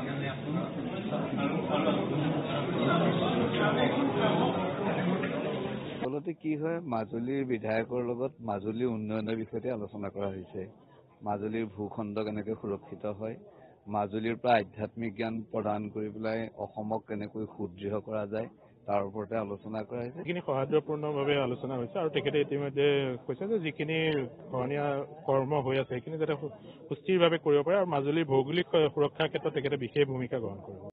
ফলতে কি হয়, মাজুলীৰ বিধায়কৰ লগত মাজুলী উন্নয়নৰ বিষয়তে আলোচনা কৰা হৈছে। মাজুলীৰ ভূখণ্ড কেনেকৈ সুৰক্ষিত হয়, মাজুলীৰ পৰা আধ্যাত্মিক জ্ঞান প্ৰদান কৰি পেলাই অসমক কেনেকৈ সুদৃঢ় কৰা যায়, তাৰ ওপৰতে আলোচনা কৰা হৈছে। যিখিনি সৌহাৰ্দ্যপূৰ্ণভাৱে আলোচনা হৈছে আৰু তেখেতে ইতিমধ্যে কৈছে যে যিখিনি ধৰণীয়া কৰ্ম হৈ আছে সেইখিনি যাতে সুস্থিৰভাৱে কৰিব পাৰে আৰু মাজুলীৰ ভৌগোলিক সুৰক্ষাৰ ক্ষেত্ৰত তেখেতে বিশেষ ভূমিকা গ্ৰহণ কৰিব।